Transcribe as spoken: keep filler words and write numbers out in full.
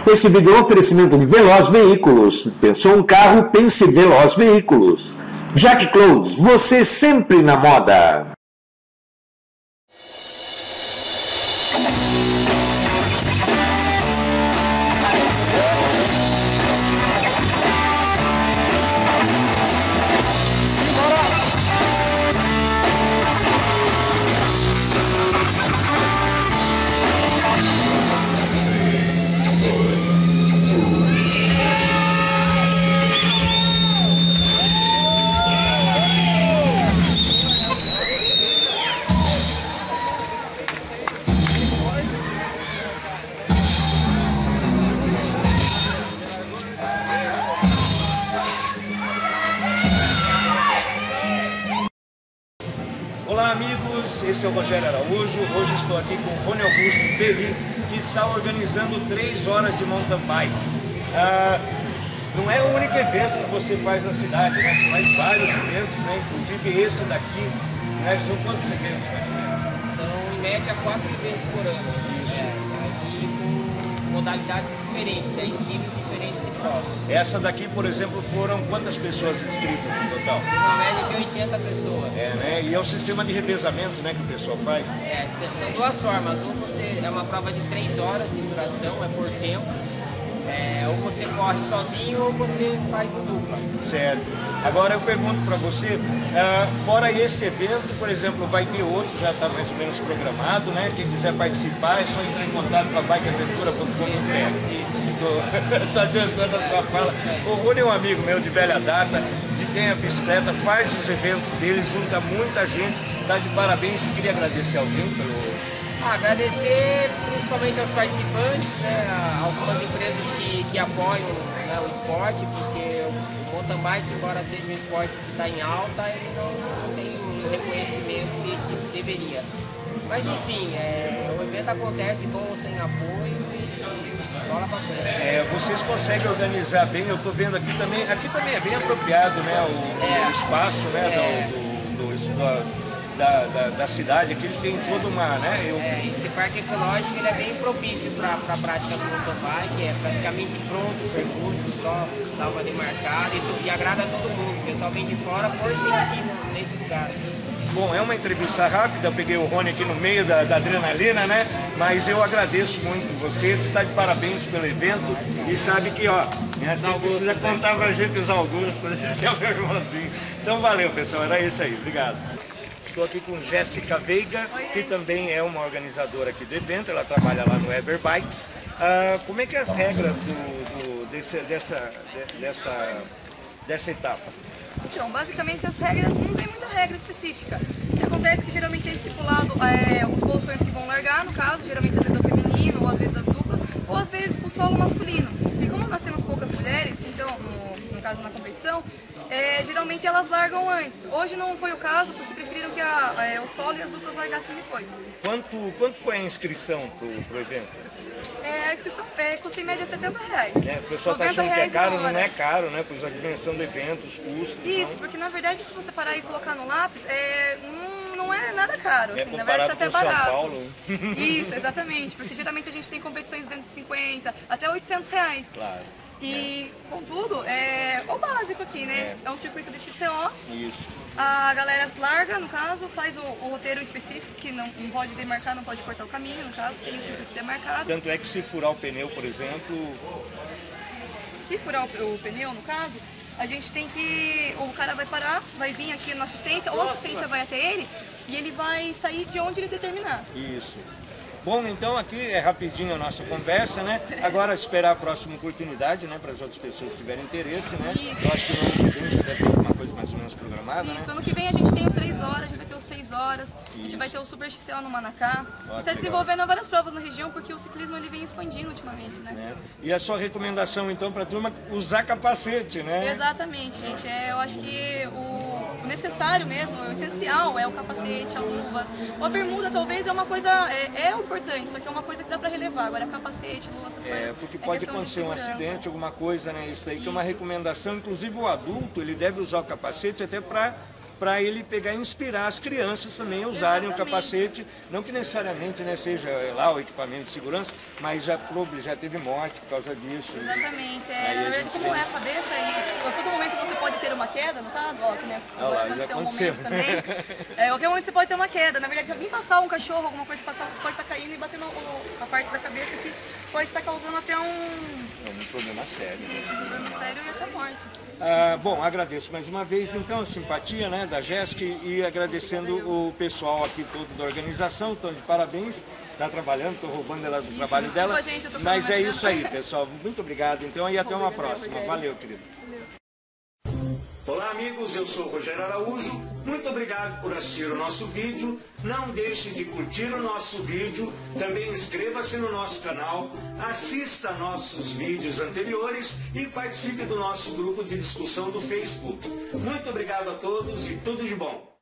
Esse vídeo é um oferecimento de Veloz Veículos. Pensou um carro? Pense Veloz Veículos. Jack Clothes, você sempre na moda. Olá amigos, esse é o Rogério Araújo. Hoje estou aqui com o Rony Augusto Belli, que está organizando três horas de mountain bike. Ah, não é o único evento que você faz na cidade, né? Você faz vários eventos, né? Inclusive esse daqui, né? São quantos eventos mais ou menos? São em média quatro eventos por ano. Isso. É, aí com modalidades diferentes, dez times diferentes de prova. Essa daqui, por exemplo, foram quantas pessoas inscritas no total? Uma média de oitenta pessoas. É, né? E é o sistema de revezamento, né, que o pessoal faz? É, são duas formas. Ou você é uma prova de três horas de duração, é por tempo. É, ou você corre sozinho ou você faz em dupla. Certo. Agora eu pergunto para você, uh, fora este evento, por exemplo, vai ter outro, já está mais ou menos programado, né? Quem quiser participar é só entrar em contato com a bike aventura ponto com ponto br. Estou adiantando a sua fala. O Rony é um amigo meu de velha data, de tem a bicicleta, faz os eventos dele, junta muita gente, está de parabéns e queria agradecer alguém pelo... Ah, agradecer principalmente aos participantes, né, a algumas empresas que, que apoiam, né, o esporte, porque o mountain bike, embora seja um esporte que está em alta, ele não, não tem o reconhecimento que, que deveria. Mas enfim, é, o evento acontece com ou sem apoio e bola pra frente. É, vocês conseguem organizar bem, eu estou vendo aqui também, aqui também é bem apropriado, né, o, É, o espaço, né, é. do, do, do, do Da, da, da cidade, aqui ele tem toda uma, né? Eu... É, esse parque ecológico ele é bem propício para a prática do mountain bike, é praticamente pronto o percurso, só dá uma demarcada e, e agrada a todo mundo. O pessoal vem de fora por ser aqui nesse lugar. Bom, é uma entrevista rápida, eu peguei o Rony aqui no meio da, da adrenalina, né? Mas eu agradeço muito você, você está de parabéns pelo evento e sabe que, ó, né, você precisa contar pra gente os Augustos, esse é o meu irmãozinho. Então valeu, pessoal, era isso aí, obrigado. Estou aqui com Jéssica Veiga, que também é uma organizadora aqui do evento, ela trabalha lá no Ever Bikes. Ah, como é que é as regras do, do, desse, dessa, de, dessa, dessa etapa? Então, basicamente as regras, não tem muita regra específica. O que acontece é que geralmente é estipulado é, os bolsões que vão largar, no caso, geralmente às vezes é o feminino, ou às vezes as duplas, ou às vezes o solo masculino. E como nós temos poucas mulheres, então, no, no caso na competição, é, geralmente elas largam antes. Hoje não foi o caso, porque preferiram que a, é, o solo e as duplas largassem depois. Quanto, quanto foi a inscrição para o evento? É, a inscrição é, custa em média setenta reais. É, o pessoal está achando que é caro, não é caro, né? Pois a dimensão do evento, os custos. Isso, porque na verdade se você parar e colocar no lápis, é, não, não é nada caro, é assim, na verdade isso é até com barato. São Paulo. Isso, exatamente, porque geralmente a gente tem competições de duzentos e cinquenta até oitocentos reais. Claro. E, é. contudo, é o básico aqui, né? É, é um circuito de X C O. Isso. A galera larga, no caso, faz o, o roteiro específico, que não, não pode demarcar, não pode cortar o caminho, no caso, tem o circuito demarcado. Tanto é que se furar o pneu, por exemplo... Se furar o, o pneu, no caso, a gente tem que... O cara vai parar, vai vir aqui na assistência, ou a assistência vai até ele, e ele vai sair de onde ele determinar. Isso. Bom, então aqui é rapidinho a nossa conversa, né? Agora esperar a próxima oportunidade, né? Para as outras pessoas que tiverem interesse, né? Isso. Eu acho que no ano que vem já deve ter alguma coisa mais ou menos programada, Isso, né? ano que vem a gente tem o três horas, a gente vai ter o seis horas, a gente Isso. vai ter o Super X C O no Manacá. A gente está legal. desenvolvendo várias provas na região, porque o ciclismo ele vem expandindo ultimamente, né? né? E a sua recomendação, então, para a turma usar capacete, né? Exatamente, gente. É, eu acho que o necessário mesmo, o essencial é o capacete, a luvas. A bermuda talvez é uma coisa, é, é importante, só que é uma coisa que dá para relevar. Agora capacete, luvas, essas É, coisas. porque é pode questão de acontecer um segurança. acidente, alguma coisa, né? Isso daí que é uma Isso. recomendação. Inclusive o adulto, ele deve usar o capacete até para para ele pegar e inspirar as crianças também a usarem Exatamente. o capacete, não que necessariamente, né, seja lá o equipamento de segurança, mas já, já teve morte por causa disso. Exatamente, é, Aí na a verdade gente como tem- é a cabeça e a todo momento você pode ter uma queda, no caso, ó, que né, Ah lá, agora já aconteceu um aconteceu. momento também, é, a qualquer momento você pode ter uma queda, na verdade se alguém passar um cachorro, alguma coisa passar, você pode estar caindo e batendo o- a parte da cabeça que pode estar causando até um, É um problema sério. um dano sério e até morte. Ah, bom, agradeço mais uma vez então a simpatia, né, da Jéssica e agradecendo o pessoal aqui todo da organização, estão de parabéns, está trabalhando, estou roubando ela do Isso, trabalho desculpa, dela, gente, eu tô mas falando é mais isso aí, pessoal, muito obrigado então e até uma próxima, valeu, querido. Olá amigos, eu sou o Rogério Araújo, muito obrigado por assistir o nosso vídeo, não deixe de curtir o nosso vídeo, também inscreva-se no nosso canal, assista nossos vídeos anteriores e participe do nosso grupo de discussão do Facebook. Muito obrigado a todos e tudo de bom!